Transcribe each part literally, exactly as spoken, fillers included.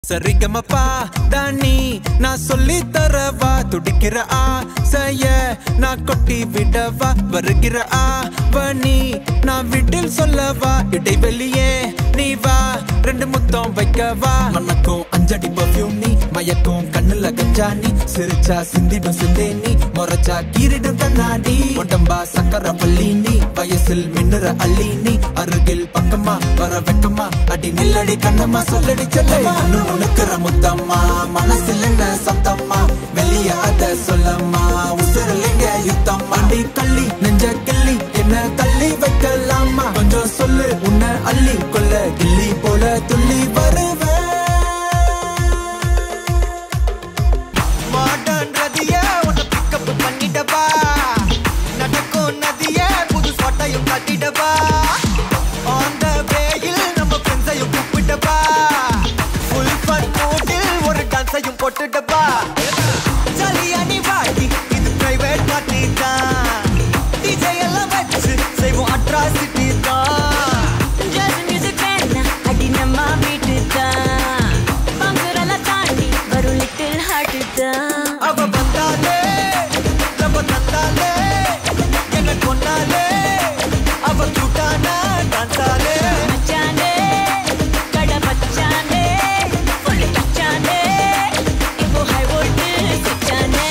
சரிகமப்பா தானி நான் சொல்லி தரவா துடிக்கிற ஆசைய நான் கொட்டி விடவா வருகிற ஆவணி நான் வீட்டில் சொல்லவா இடைவெளியே நீ வா ரெண்டு முத்தம் வைக்கவா மனக்கும் அஞ்சடி பர்ஃபியூம் நீ மயக்கும் கண்ணுல கஞ்சா நீ சிரிச்சா சிந்திடும் சிந்தே நீ மொரச்சா கீரிடும் கண்ணாடி உடம்பா சக்கர பள்ளி நீ வயசில் மின்னுற அள்ளி நீ அருகில் பக்கமா வர வெக்கமா அடி நில்லடி கண்ணம்மா சொல்லடி செல்லமா உனக்குற முத்தம்மா மனசில் என்ன சத்தம்மா வெளிய அத சொல்லம்மா உசுரலிங்க யுத்தம் அடி கள்ளி நெஞ்ச கிள்ளி என்ன தள்ளி வைக்கலாமா கொஞ்சம் சொல்லு உன்னை அள்ளி கொள்ள கிள்ளி போல துள்ளி வருவேன் மாடர்ன் ரதிய உன்னை பிக்கப் பண்ணிடவா நடக்கும் நதிய புது சொட்டையும் கட்டிடவா ஆன் த வேயில் நம்ம ஃப்ரெண்ட்ஸையும் கூப்பிடவா ஃபுல் ஃபன் மூடில் ஒரு டான்ஸையும் போட்டுடவா ஜாலியா நீ வாடி இது பிரைவேட் பார்ட்டி தான் டிஜே எல்லாம் வச்சு செய்வோம் அட்ராசிட்டி தான் ஜாஸ் மியூசிக் வேணா அடி நம்ம வீட்டு தான் பங்குரெல்லாம் தாண்டி வரும் லிட்டில் ஹார்ட் தான் அவ வந்தாலே நம்ம தந்தாலே என்ன கொண்டாலே அவ கூட்டானா டான்ஸாலே மச்சானே கட பச்சானே ஃபுல் டச்சானே இப்போ ஹை வோல்டேஜ் சச்சானே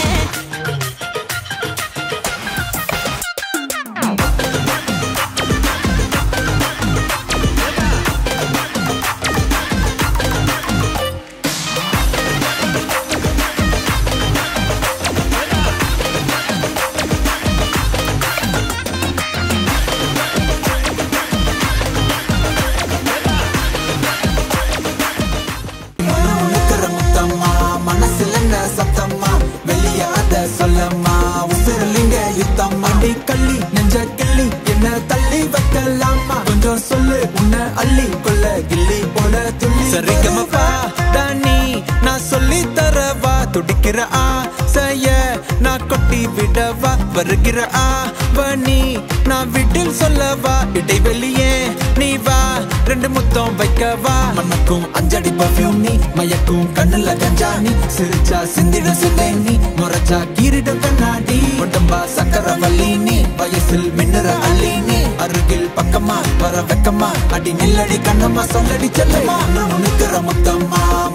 உனக்குற முத்தம்மா மனசில் என்ன சத்தம்மா வெளிய அத சொல்லம்மா உசுரலிங்க யுத்தம் அடி கள்ளி நெஞ்ச கிள்ளி என்ன தள்ளி வைக்கலாமா கொஞ்சம் சொல்லு உன்னை அள்ளி கொள்ள கிள்ளி போல துள்ளி சரிகமப்பா தானி நான் சொல்லி தரவா துடிக்கிற ஆசைய நான் கொட்டி விடவா வருகிற ஆவணி நான் வீட்டில் சொல்லவா இடைவெளியே நீ வா ரெண்டு முத்தம் வைக்கவா மனக்கும் அஞ்சடி பர்ஃபியூம் நீ மயக்கும் கண்ணுல கஞ்சா நீ சிரிச்சா சிந்திடும் சிந்தை நீ மொரச்சா கீரிடும் கண்ணாடி உடம்பா சக்கர வள்ளி நீ வயசில் மின்னுற அள்ளி நீ அருகில் பக்கமா வர வெக்கமா அடி நில்லடி கண்ணம்மா சொல்லடி செல்லமா உனக்குற முத்தம்மா